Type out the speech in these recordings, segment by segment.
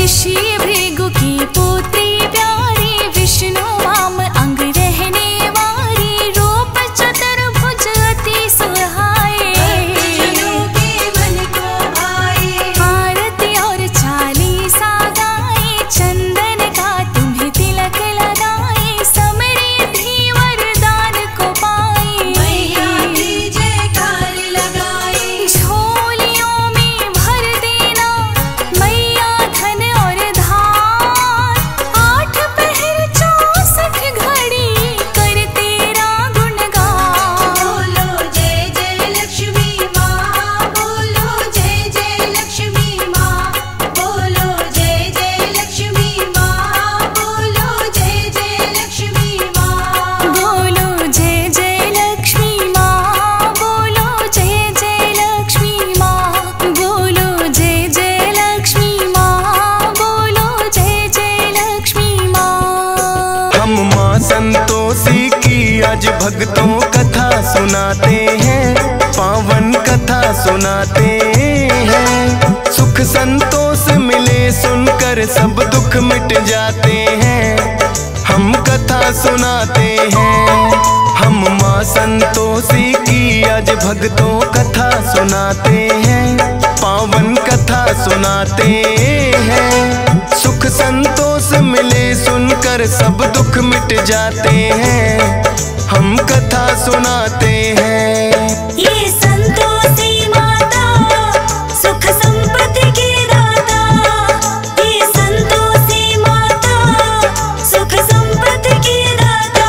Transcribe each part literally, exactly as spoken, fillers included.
ऋषि भृगु की पुत्री प्यारी, विष्णु वाम अंग रहने वाली, रूप चतुर्भुज अति सुहाए, के मन को भाए। आरती और चालीसा गाए, चंदन का तुम्हें तिलक लगाए, समृद्धि वरदान को पाए। मैया की जयकार लगाए। झोलियों में भर देना मैया धन और धान, आठ पहर चौसठ घड़ी कर तेरा गुणगान। बोलो जय जय लक्ष्मी माँ, बोलो जय जय लक्ष्मी माँ, बोलो जय जय लक्ष्मी माँ, बोलो जय जय लक्ष्मी माँ। बोलो जय जय लक्ष्मी माँ, बोलो जय जय लक्ष्मी माँ, बोलो जय जय लक्ष्मी माँ, बोलो जय जय लक्ष्मी माँ। हम माँ संतोषी की आज भक्तों कथा सुनाते हैं, पावन कथा सुनाते हैं। सुख संतोष मिले सुनकर सब दुख मिट जाते हैं, हम कथा सुनाते हैं। हम माँ संतोषी की आज भक्तों कथा सुनाते हैं, पावन कथा सुनाते हैं। सुख संतोष मिले सुनकर सब दुख मिट जाते हैं, हम कथा सुनाते हैं। ये संतोषी माता सुख संपत्ति की दाता, ये संतोषी माता सुख संपत्ति की दाता।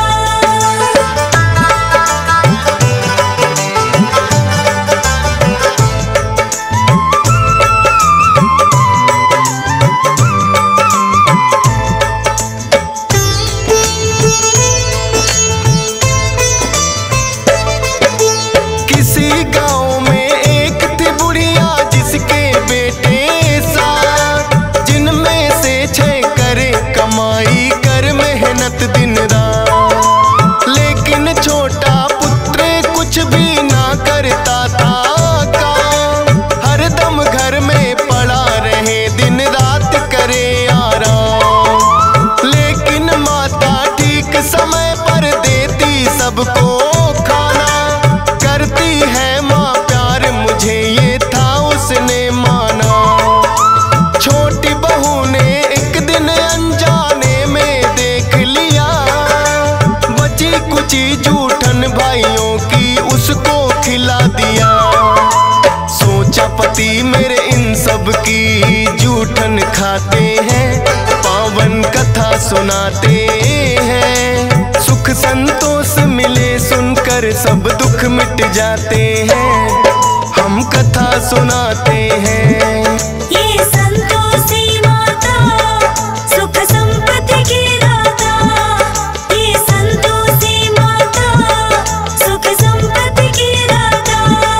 किसी गांव में एक थी बुढ़िया जिसके बेटे सात, जिनमें से छह करे कमाई कर मेहनत दिन रात। लेकिन छोटा पुत्र कुछ भी ना करता था काम, हरदम घर में पड़ा रहे दिन रात करे आराम। लेकिन माता ठीक समय पर देती सबको खाना, करती है माँ प्यार मुझे ये था उसने माना। छोटी बहू ने एक दिन अनजाने में देख लिया, बची कुची जूठन भाइयों की उसको खिला दिया। सोचा पति मेरे इन सब की जूठन खाते हैं, पावन कथा सुनाते हैं। सुख संतोष मिले सुनकर सब दुख मिट जाते हैं, हम कथा सुनाते हैं। ये संतोषी माता सुख संपत्ति की दाता, ये संतोषी माता सुख संपत्ति की दाता।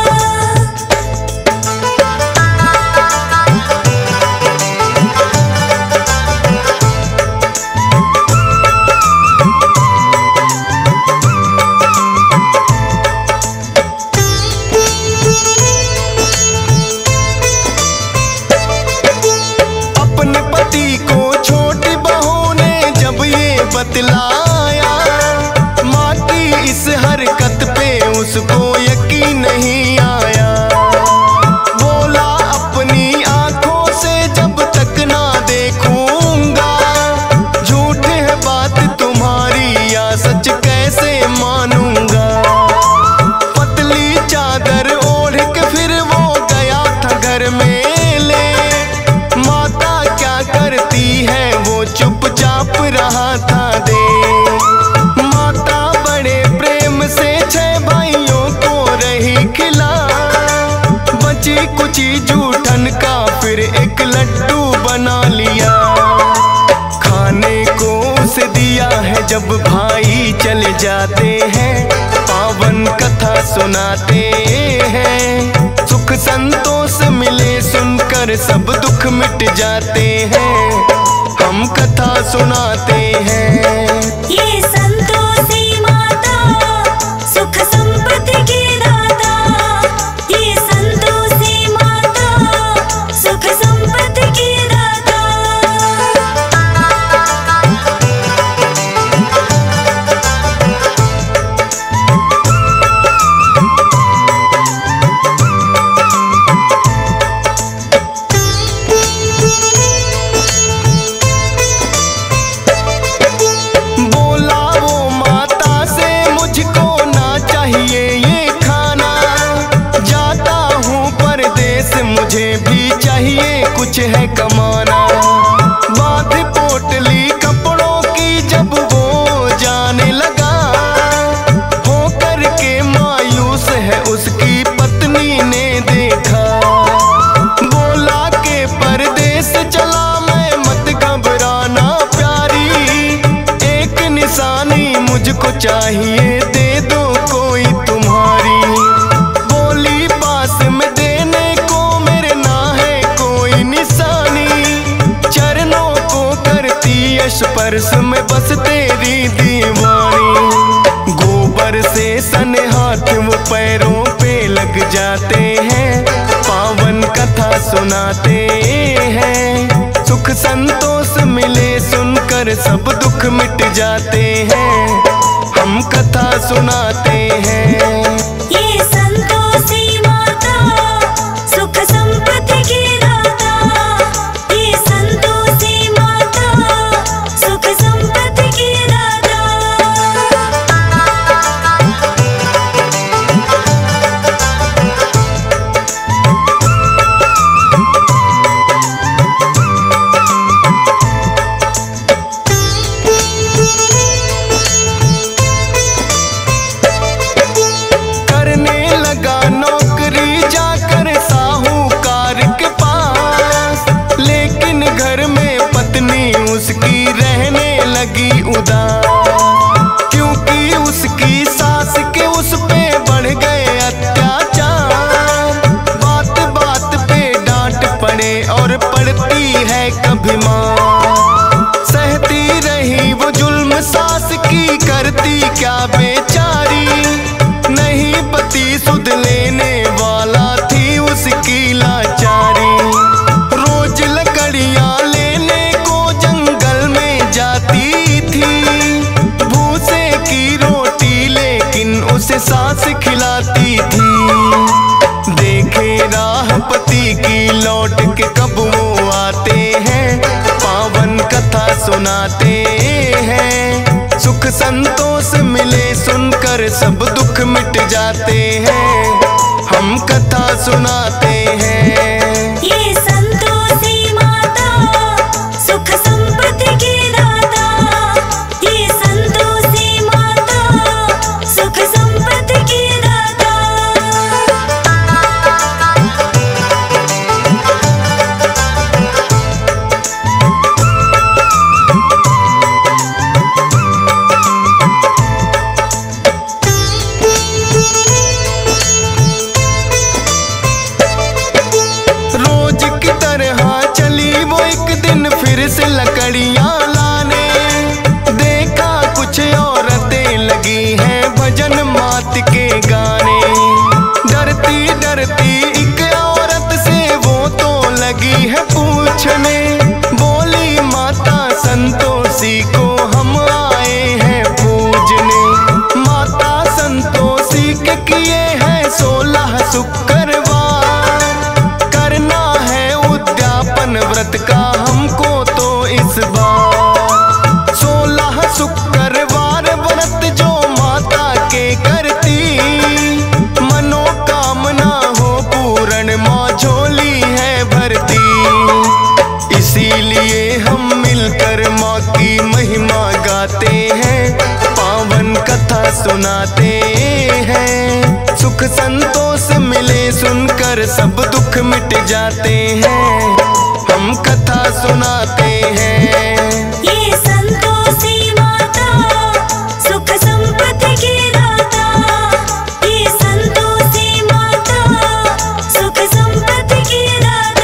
अपने पति को छोटी बहू ने जब ये बतलाया, माँ की इस हरकत पे उसको यकीन नहीं आया। बोला अपनी आंखों से जब तक ना देखूंगा, झूठ है बात तुम्हारी या सच कैसे मानूंगा। पतली चादर ओढ़ के फिर वो गया था घर में ले, माता क्या करती है वो चुपचाप रहा था दे। माता बड़े प्रेम से छह भाइयों को रही खिला, बची कुची जूठन का फिर एक लड्डू बना लिया। खाने को उसे दिया है जब भाई चले जाते हैं, पावन कथा सुनाते हैं। सुख संतोष मिले सुनकर सब दुख मिट जाते हैं, हम कथा सुनाते हैं। ये संतोषी माता सुख संपत्ति की दाता, ये संतोषी माता सुख संपत्ति की दाता। दीवाना। बांध पोटली कपड़ों की जब वो जाने लगा, होकर के मायूस है उसकी पत्नी ने देखा। बोला के परदेस चला मैं, मत घबराना प्यारी, एक निशानी मुझको चाहिए, दे दो कोई तुम्हारी। बोली पास में देने को मेरे ना है कोई निशानी, चरणों को करती स्पर्श में बस तेरी दीवानी। गोबर से सने हाथ वो पैरों पे लग जाते हैं, पावन कथा सुनाते हैं। सुख संतोष मिले सुनकर सब दुख मिट जाते हैं, हम कथा सुनाते हैं। ये संतोषी माता सुख संपत्ति की दाता, ये संतोषी माता सुख संपत्ति की दाता। उसकी रहने लगी उदास, क्योंकि उसकी सास के उस पे बढ़ गए अत्याचार। बात बात पे डांट पड़े और पड़ती है कभी मार, सहती रही वो जुल्म सास की, करती क्या बेचारी। नहीं पति सुध लेने वाला थी उसकी लाचारी, रोज लकड़ियां लेने को जंगल में जाती थी। भूसे की रोटी लेकिन उसे सास खिलाती थी। देखे राह पति की लौट के कब वो आते हैं, पावन कथा सुनाते हैं। सुख संतोष मिले सुनकर सब दुख मिट जाते हैं, हम कथा सुनाते हैं। ये संतोषी माता सुख संपत्ति की दाता, ये संतोषी माता सुख संपत्ति की दाता। रोज की तरह चली वो एक दिन फिर से लकड़ियां लाने, देखा कुछ औरतें लगी हैं भजन मात के गाने। डरती डरती एक औरत से वो तो लगी है पूछने, बोली माता संतोषी को हम आए हैं पूजने। माता संतोषी के किए हैं सोलह शुक्रवार, करना है उद्यापन व्रत का हमको तो इस बार। सोलह शुक्रवार व्रत जो माता के करती, मनोकामना हो पूर्ण माँ झोली है भरती। इसीलिए हम मिलकर माँ की महिमा गाते हैं, पावन कथा सुनाते हैं। सुख संतोष मिले सुनकर सब दुख मिट जाते हैं, हम कथा सुनाते हैं। ये संतोषी माता सुख संपत्ति की दाता, ये संतोषी माता सुख संपत्ति की दाता।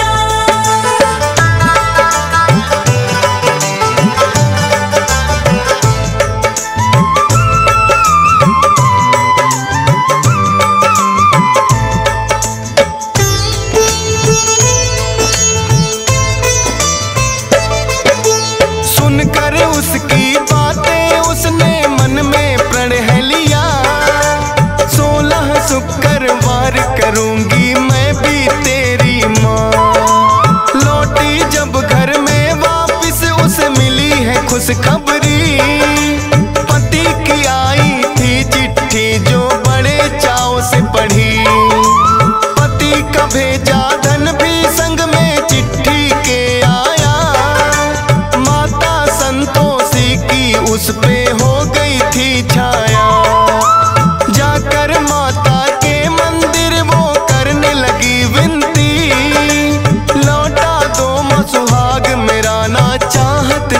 सुनकर उसकी बातें उसने मन में प्रण लिया, सोलह शुक्रवार करूंगी मैं भी तेरी माँ। लौटी जब घर में वापस उसे मिली है खुशखबरी, पति की आई थी चिट्ठी जो बड़े चाव से पढ़ी। पति का भेजा धन भी संग में चिट्ठी के आया,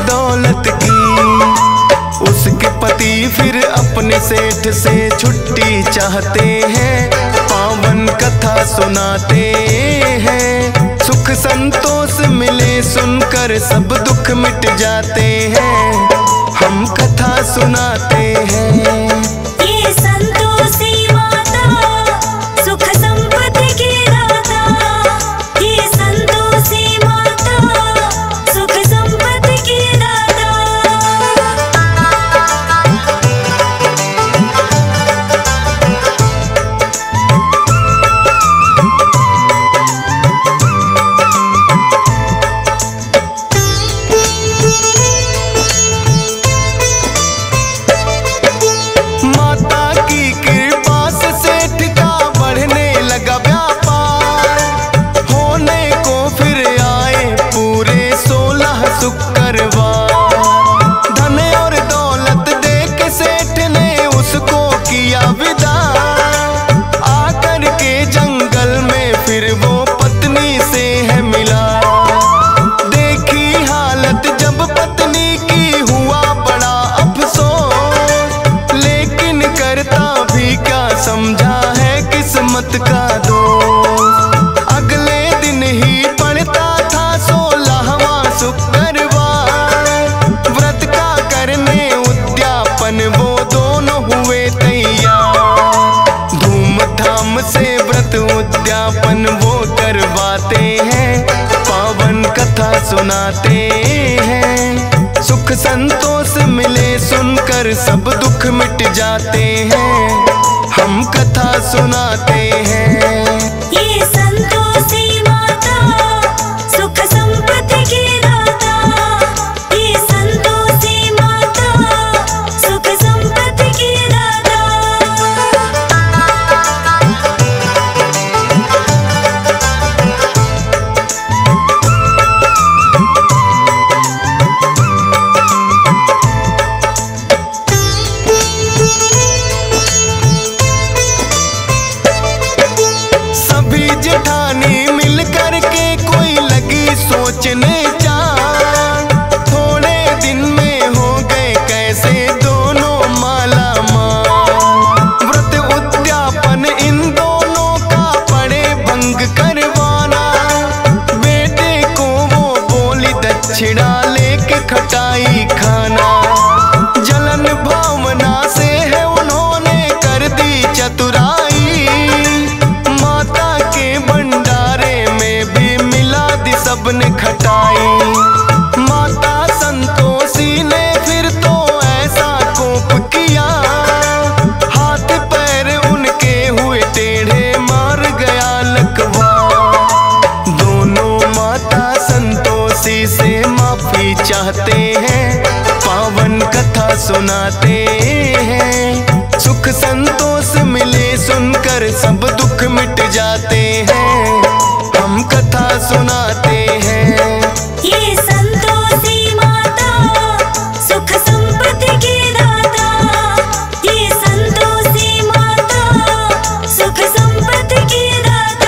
दौलत की। उसके पति फिर अपने सेठ से छुट्टी चाहते हैं, पावन कथा सुनाते हैं। सुख संतोष मिले सुनकर सब दुख मिट जाते हैं, हम कथा सुनाते हैं। ये संतोषी माता सुख संपत्ति की दाता, ये संतोषी माता सुख संपत्ति की दाता। धन और दौलत देख सेठ ने उसको किया विदा। आकर के जंगल में फिर वो पत्नी से है मिला। देखी हालत जब पत्नी की हुआ बड़ा अफसोस, लेकिन करता भी क्या समझा है किस्मत का दोष। अगले दिन ही पड़ता था सोलहवां शुक्रवार, वो दोनों हुए तैयार। धूमधाम से व्रत उद्यापन वो करवाते हैं, पावन कथा सुनाते हैं। सुख संतोष मिले सुनकर सब दुख मिट जाते हैं, हम कथा सुनाते हैं। ये संतोषी माता सुख संपत्ति की दाता, ये संतोषी माता सुख संपत्ति की दाता। सभी जेठानी मिल कर के कोई लगी सोचने जान, थोड़े दिन में हो गए कैसे दोनों माला माल। व्रत उद्यापन इन दोनों का पड़े भंग करवाना। बेटे को वो बोली दक्षिणा लेके खटाई खाना। जलन भावना से है उन्होंने कर दी चतुराई, माता के भंडारे में भी मिला दी सबने खटाई। माता संतोषी ने फिर तो ऐसा कोप किया, हाथ पैर उनके हुए टेढ़े मार गया लकवा। दोनों माता संतोषी से माफी चाहते हैं, पावन कथा सुनाते हैं। सुख संतोष मिले सुनकर सब दुख मिट जाते हैं, हम कथा सुनाते हैं। ये संतोषी माता सुख संपत्ति की दाता, ये संतोषी माता सुख संपत्ति की दाता।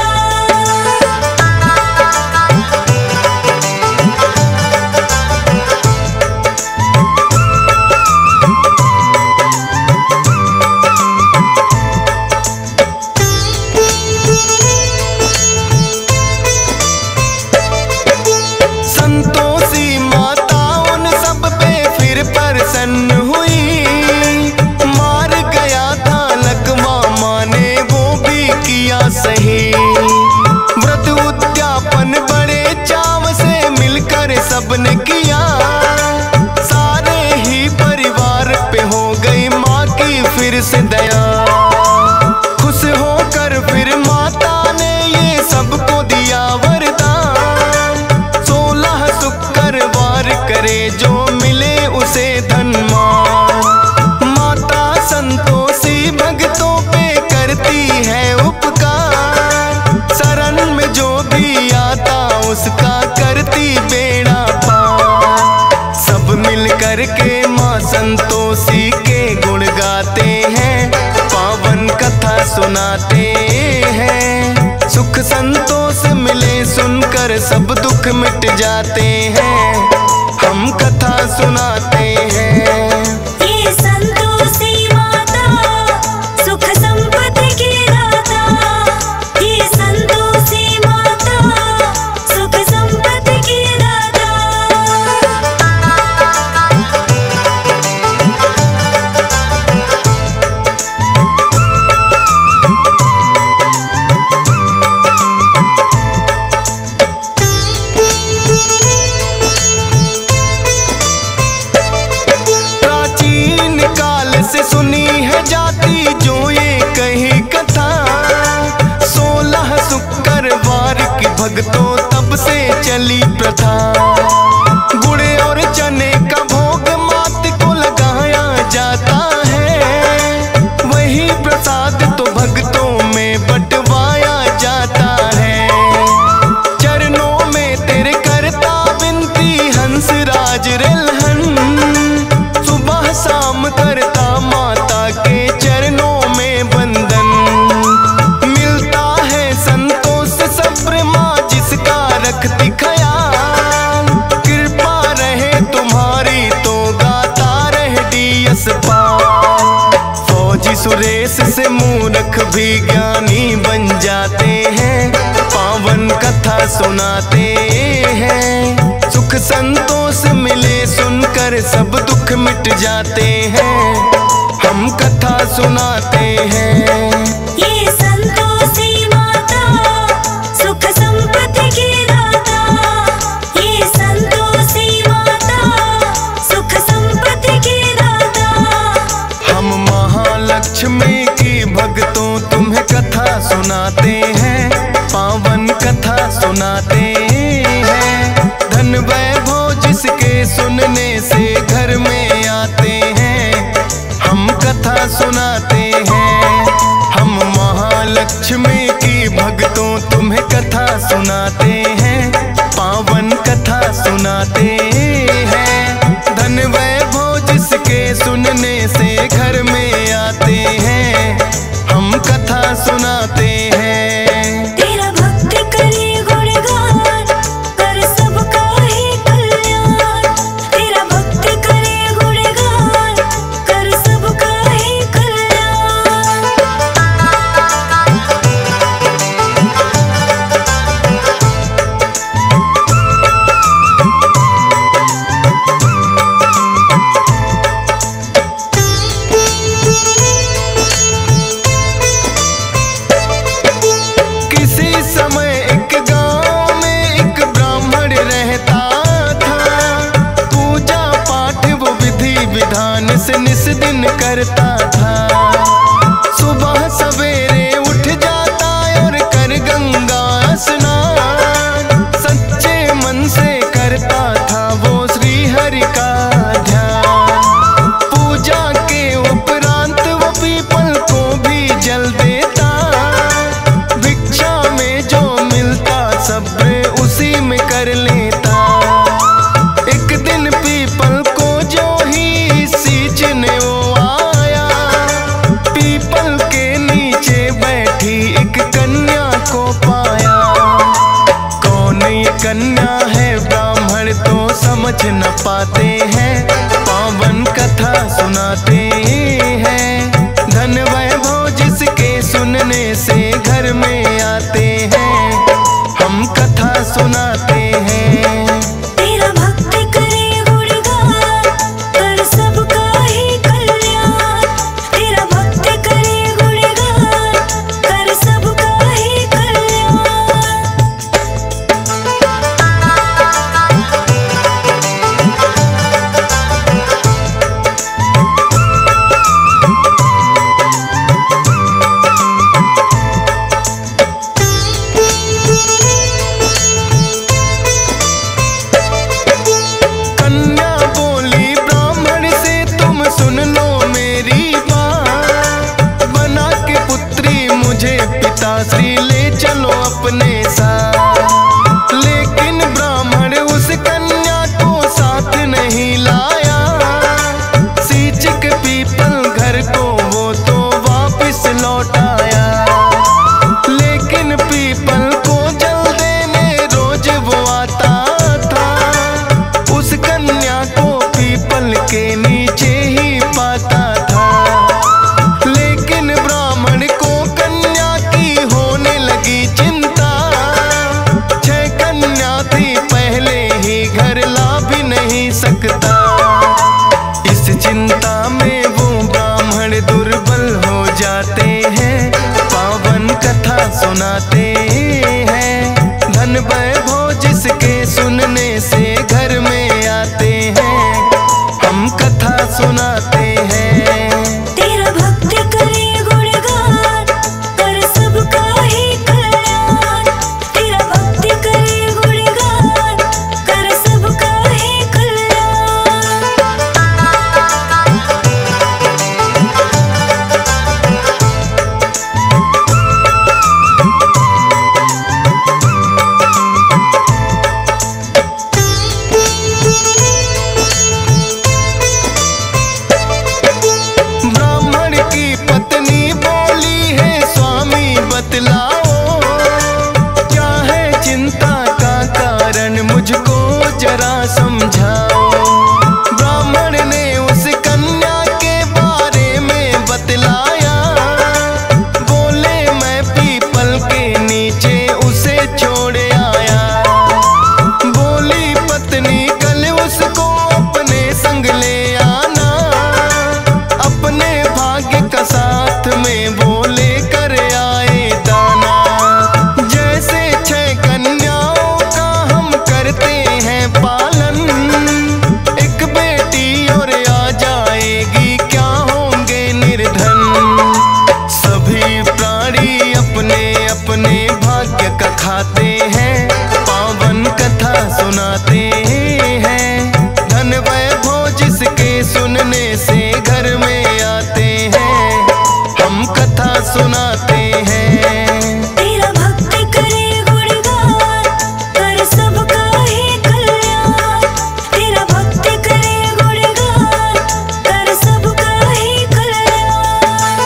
संतोषी माता उन सब पे फिर प्रसन्न हुई। मार गया था लकवा माने वो भी किया सही। व्रत उद्यापन बड़े चाव से मिलकर सबने किया। सारे ही परिवार पे हो गई माँ की फिर से दया। खुश होकर फिर माता ने ये सबको दिया वरदान। सोलह शुक्रवार करे जो मिले उसे धनमान। माता संतोषी भक्तों पे करती है उपकार। शरण में जो भी आता उसका करती बेड़ा पार। सब मिल कर के माँ संतोषी के गुण गाते हैं, पावन कथा सुनाते हैं। सुख संतोष मिले सुनकर सब दुख मिट जाते हैं, हम कथा सुनाते हैं। ये संतोषी माता सुख संपत्ति की दाता, ये संतोषी माता सुख संपत्ति की दाता। प्राचीन काल से सुनी है जाती जो ये कही कथा, सोलह शुक्रवार की भक्तों तब से चली प्रथा। गुड़ और चने का भोग मात को लगाया जाता है, वही प्रसाद तो भक्तों में बंटवाया जाता है। चरणों में तेरे करता विनती हंस राज रेलहन, सुबह शाम करता माता के चरणों में वंदन। मिलता है संतोष सब्र माँ जिसका रखती ख्याल, कृपा रहे तुम्हारी तो गाता रहे डीएस पाल। फौजी सुरेश से मूर्ख भी ज्ञानी बन जाते हैं, पावन कथा सुनाते हैं। सुख संतोष मिले सुनकर सब दुख मिट जाते हैं, हम कथा सुनाते हैं। ये संतोषी माता सुख संपत्ति की दाता, ये संतोषी माता सुख संपत्ति की दाता। हम महालक्ष्मी की भक्तों तुम्हें कथा सुनाते हैं, पावन कथा सुनाते हैं। धन वैभव जिसके सुनने से घर में आते हैं, हम कथा सुनाते हैं। हम महालक्ष्मी की भक्तों तुम्हें कथा सुनाते हैं, पावन कथा सुनाते हैं। धन वैभव जिसके सुनने से घर में आते हैं, हम कथा सुनाते हैं। तेरा भक्त करे गुणगान कर सबका ही कल्याण, तेरा भक्त करे गुणगान कर सबका ही कल्याण। किसी समय एक गांव में एक ब्राह्मण रहता था, पूजा पाठ वो विधि विधान से निस दिन करता था। सुबह सवेरे उठ जाता और कर गंगा स्नान, सच्चे मन से करता था वो श्री हरि का ध्यान। पूजा के उपरांत वो पीपल को भी जल देता, भिक्षा में जो मिलता सब्र उसी में कर लेता। एक दिन पीपल को जो ही सींचने वो आया, पीपल के नीचे बैठी एक कन्या को पाया। कौन ये कन्या है ब्राह्मण तो समझ न पाते हैं, पावन कथा सुनाते हैं। धन वैभव जिसके सुनने से घर में आते हैं, हम कथा सुनाते हैं। तेरा भक्त करे गुणगान कर सबका ही कल्याण, तेरा भक्त करे गुणगान कर सबका ही कल्याण। सकता। इस चिंता में वो ब्राह्मण दुर्बल हो जाते हैं, पावन कथा सुनाते हैं। धन वैभव जिसके सुनने से घर में आते हैं, हम कथा सुनाते हैं। तेरा भक्त करे गुणगान, कर सबका ही कल्याण। तेरा भक्त करे गुणगान, कर सबका ही कल्याण। ब्राह्मण की पत्नी बोली है, स्वामी बतलाओ, क्या है चिंता का कारण मुझको जरा समझाओ। ब्राह्मण ने उस कन्या के बारे में बतलाया, बोले मैं पीपल के नीचे उसे छोड़ आया। बोली पत्नी कल उसको अपने संग ले आना, अपने भाग्य का साथ में वो लेकर आए दाना। जैसे छह कन्याओं का हम करते हैं पालन, एक बेटी और आ जाएगी क्या होंगे निर्धन। सभी प्राणी अपने अपने भाग्य का खाते हैं, पावन कथा सुनाते हैं। धन वैभव जिसके सुनने से घर में आते हैं, हम कथा सुनाते हैं। तेरा भक्त करे गुणगान, कर सबका ही कल्याण। तेरा भक्त करे गुणगान, कर सबका ही कल्याण।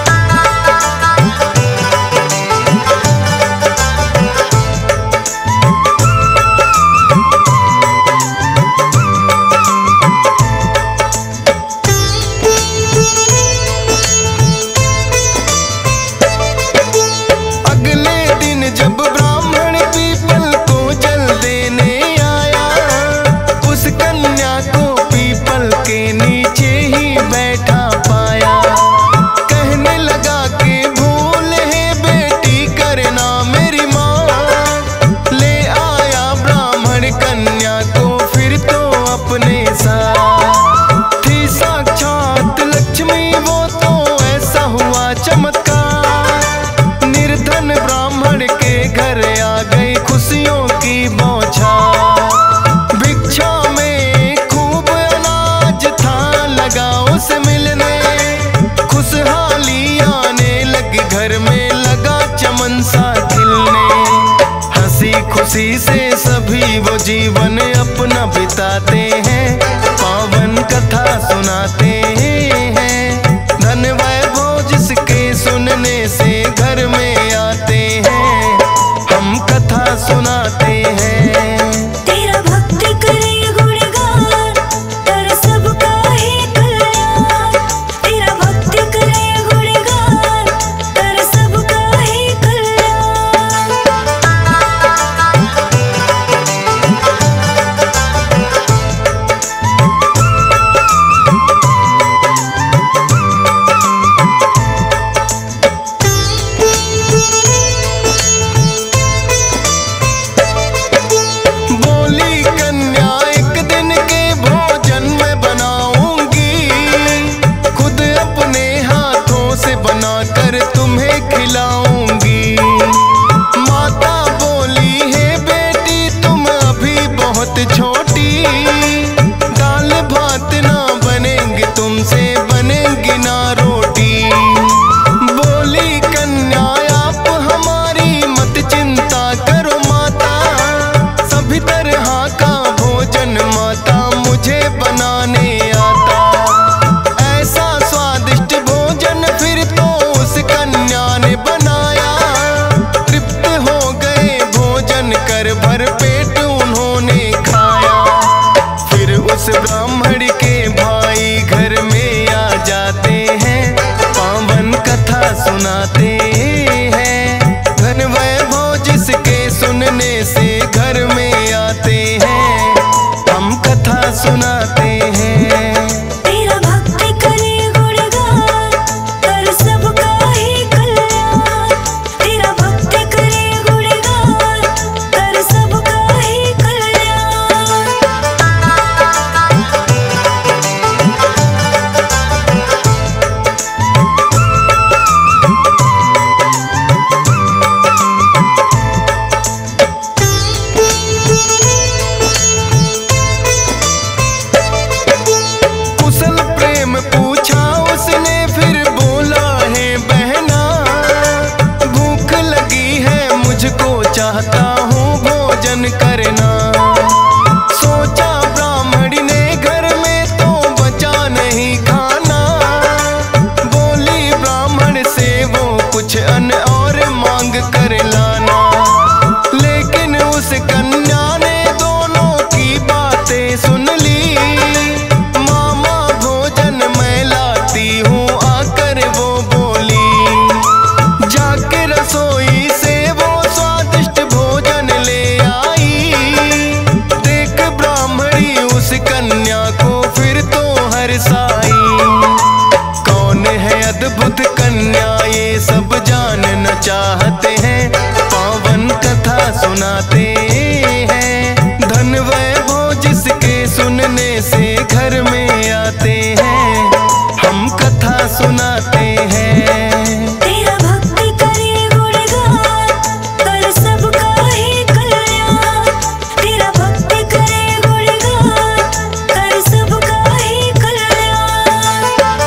अगले दिन जब ब्राह्मण पीपल को जल देने आया, उस कन्या को पीपल के नीचे ही बैठा पाया। कहने लगा कि भूल है बेटी करना मेरी माँ। ले आया ब्राह्मण कन्या को फिर तो अपने साथ, थी साक्षात लक्ष्मी वो तो ऐसा हुआ चमत्कार। निर्धन ब्राह्मण के घर आ गई खुशियों की बौछार। भिक्षा में खूब अनाज था लगा उसे मिलने, खुशहाली आने लगी घर में लगा चमन सा खिलने। हंसी खुशी से सभी वो जीवन अपना बिताते हैं, पावन कथा सुनाते हैं। धन वैभव जिसके सुनने से घर में आते हैं, हम कथा सुनाते हैं। तेरा भक्त करे गुणगान, कर सबका ही कल्याण। तेरा भक्त करे गुणगान, कर सबका ही कल्याण। बोली कन्या एक दिन के भोजन में बनाऊंगी, खुद अपने हाथों से बनाकर तुम्हें खिलाऊंगी। माता बोली है बेटी तुम अभी बहुत छोटी, दाल भात ना बनेंगे तुमसे बनेंगी ना रोटी। बोली कन्या आप हमारी मत चिंता करो माता, सभी तरह का भोजन माता मुझे बनाने आता। ऐसा स्वादिष्ट भोजन फिर तो उस कन्या ने बनाया। तृप्त हो गए भोजन कर भर पेट उन्होंने खाया। फिर उस ब्राह्मण के भाई घर में आ जाते हैं, पावन कथा सुनाते हैं। धन वैभव जिसके सुनने से घर में आते हैं, हम कथा सुनाते हैं। तेरा भक्त करे गुणगान कर सबका ही कल्याण। तेरा भक्त करे गुणगान कर सबका ही कल्याण। कुशल प्रेम पूछा उसने फिर बोला है बहना, भूख लगी है मुझको चाहता हूँ भोजन करना। सोचा ब्राह्मणी ने घर में तो बचा नहीं खाना, बोली ब्राह्मण से वो कुछ अन्न और मांग कर लाना। लेकिन उस कन्या ने दोनों की बातें सुन ली, मामा भोजन मैं लाती हूँ आकर वो बोली। जाके रसोई से वो स्वादिष्ट भोजन ले आई, देख ब्राह्मणी उस कन्या को फिर तो हर्षाई। कौन है अद्भुत कन्या ये सब जानना चाहते हैं, पावन कथा सुनाते हैं। धन वैभव जिसके सुनने से घर में आते हैं, हम कथा सुनाते हैं। तेरा भक्त करे गुणगान कर सबका ही कल्याण। तेरा भक्त करे गुणगान कर सबका ही कल्याण।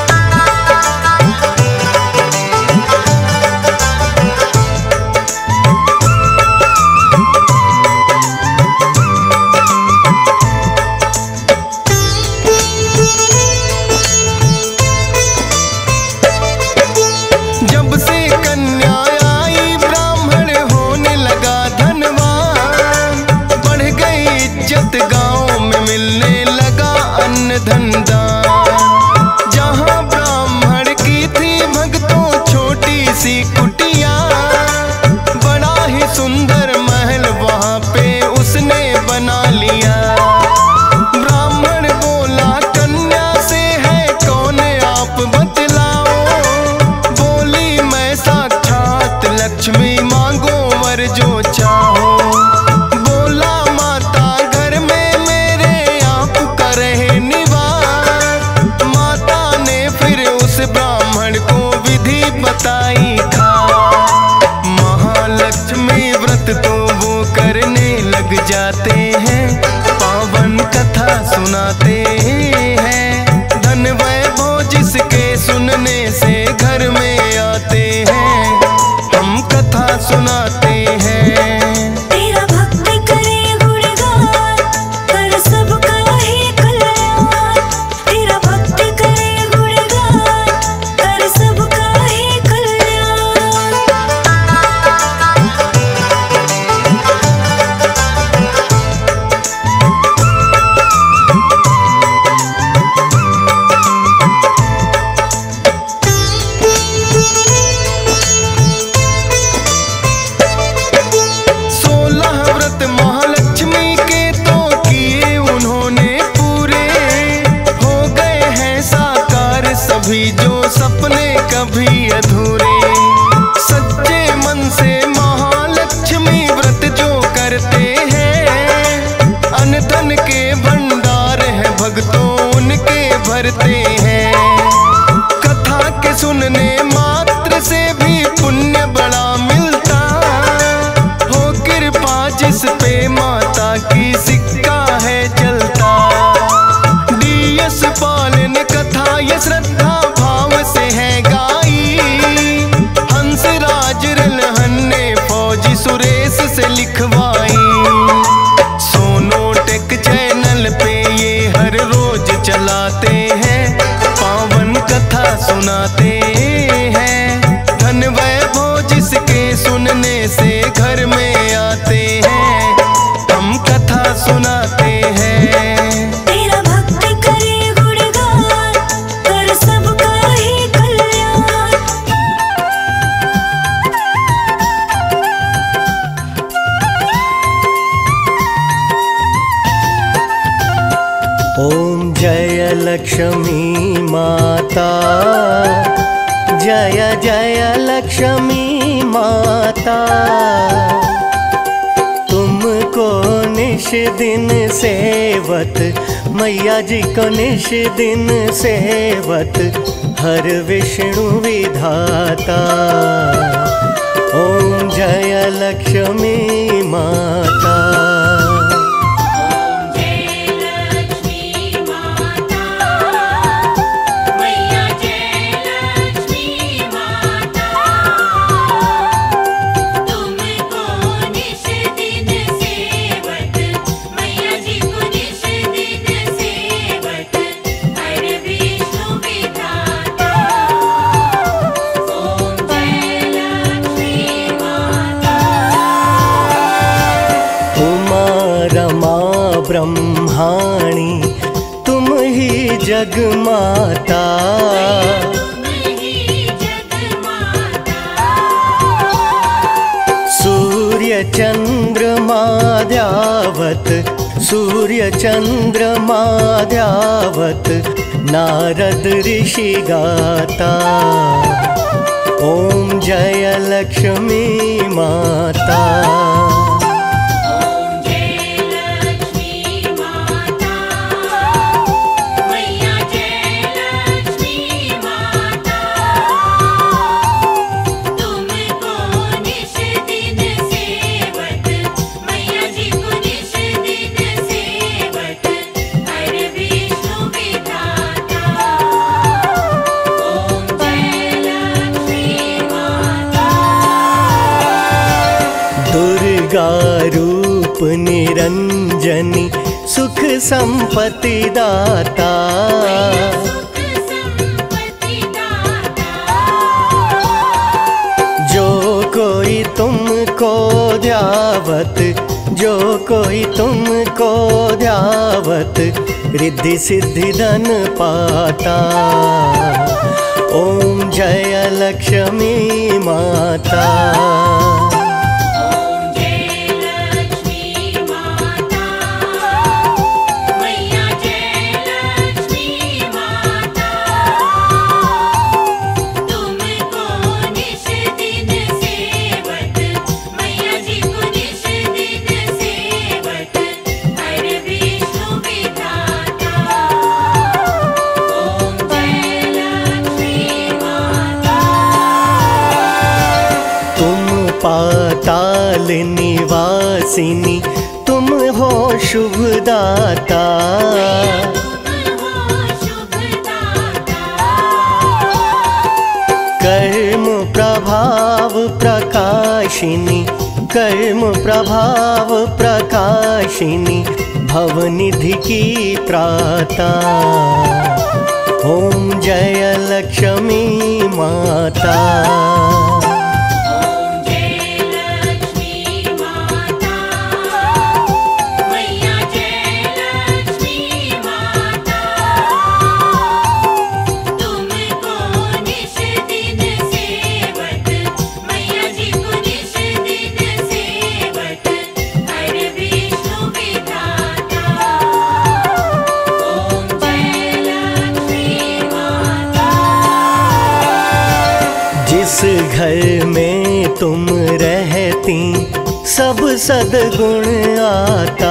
जब से कन्या आई ब्राह्मण होने लगा धनवान, बढ़ गई इज्जत गांव में मिलने लगा अन्न धन दान। जहां ब्राह्मण की थी भक्तों छोटी सी कुटिया, बड़ा ही सुंदर महल वहां पे उसने बना लिया। ब्राह्मण बोला कन्या से है कौन आप बतलाओ, बोली मैं साक्षात लक्ष्मी मांगो वर जो चाहो। बोला माता घर में मेरे आप का रहे निवास, माता ने फिर उस ब्राह्मण को विधि बताई खा। महालक्ष्मी व्रत तो वो करने लग जाते हैं, पावन कथा सुनाते हैं। धन वैभव जिसके सुनने से घर में आते हैं, हम कथा सुनाते हैं। तेरा भक्त करे गुणगान कर सबका ही कल्याण। तेरा भक्त करे गुणगान कर सबका ही कल्याण। सोलह व्रत महालक्ष्मी के तो किए उन्होंने पूरे, हो गए हैं साकार सभी जो सपने कभी अधूरे। सच्चे मन से महालक्ष्मी व्रत जो करते हैं, अन्न धन के भंडार है भक्तों उनके भरते हैं। कथा के सुनने मात्र से भी पुण्य बड़ा मिलता, हो कृपा जिस पे माता की सिक्का है चलता। डीएस पाल ने कथा ये श्रद्धा भाव से है गाई, हंसराज रलहन ने फौजी सुरेश से लिखवाई। सोनोटेक चैनल पे ये हर रोज चलाते हैं, पावन कथा सुनाते हैं। धन वैभव जिसके सुनने से घर में आते हैं, हम कथा सुनाते हैं। तेरा भक्त करे गुणगान कर सबका ही कल्याण। ओम जय लक्ष्मी माता, जय जय लक्ष्मी माता। तुमको निश दिन सेवत, मैया जी को निश दिन सेवत, हर विष्णु विधाता। ओम जय लक्ष्मी माता। ब्रह्माणी तुम ही जग माता, सूर्य चंद्रमा ध्यावत, सूर्य चंद्रमा ध्यावत, नारद ऋषि गाता। ओम जय लक्ष्मी माता। रूप निरंजनी सुख संपत्ति दाता, जो कोई तुमको ध्यावत, जो कोई तुमको ध्यावत, रिद्धि सिद्धि धन पाता। ओम जय लक्ष्मी माता। पाताल निवासिनी तुम हो शुभदाता, कर्म प्रभाव प्रकाशिनी, कर्म प्रभाव प्रकाशिनी, भवनिधि की प्राता। ओम जय लक्ष्मी माता। जिस घर में तुम रहती सब सद्गुण आता,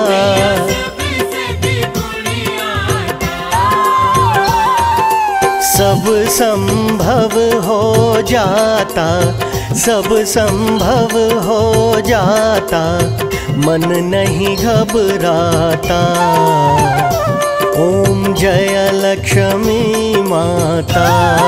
सब संभव हो जाता, सब संभव हो जाता, मन नहीं घबराता। ओम जय लक्ष्मी माता।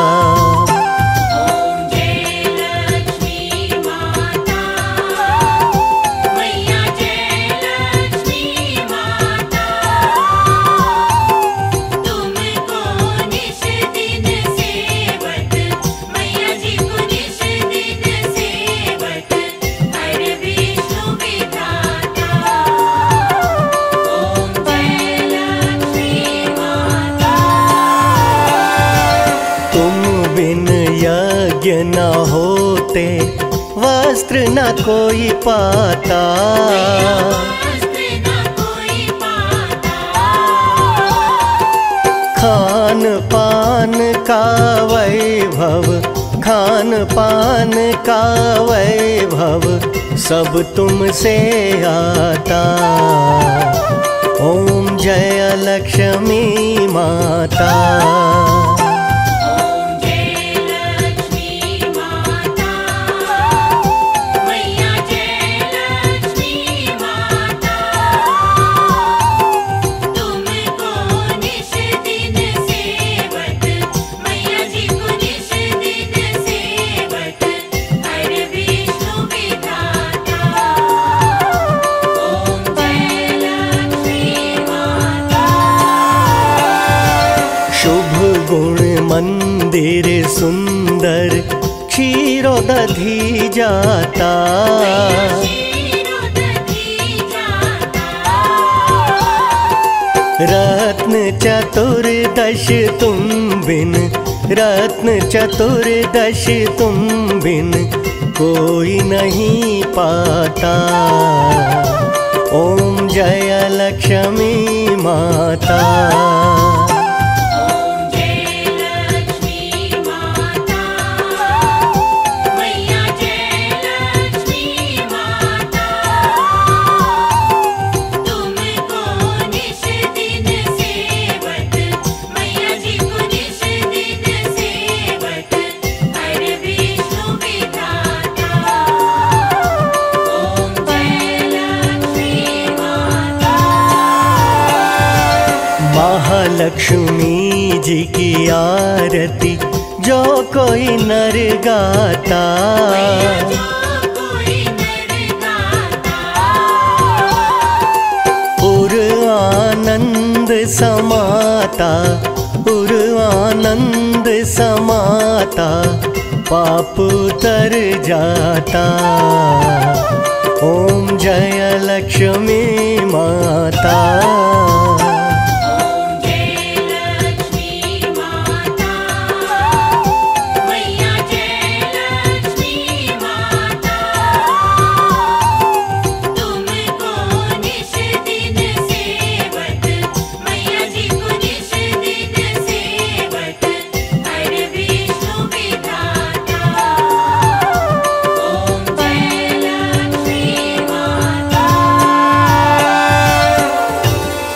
यज्ञ न होते वस्त्र न कोई पाता, खान पान का वैभव, खान पान का वैभव सब तुमसे आता। ओम जय लक्ष्मी माता। ओम जय लक्ष्मी माता, मैया जय लक्ष्मी माता। तुमको निश दिन सेवत, मैया जी को निश दिन सेवत, हर विष्णु विधाता। ओम जय लक्ष्मी माता। शुभ गुण मंदिर सुंदर क्षीरोदधि जाता। रत्न चतुर्दश तुम बिन, रत्न चतुर्दश तुम बिन कोई नहीं पाता। ओम जय लक्ष्मी माता। ओम जय लक्ष्मी माता, मैया जय लक्ष्मी माता। तुमको निश दिन सेवत, मैया जी को निश दिन सेवत, हर विष्णु विधाता। ओम जय लक्ष्मी माता। महालक्ष्मी जी की आरती जो कोई नर गाता। जो कोई नर गाता, उर आनंद समाता, उर आनंद समाता, पाप तर जाता। ओम जय लक्ष्मी माता।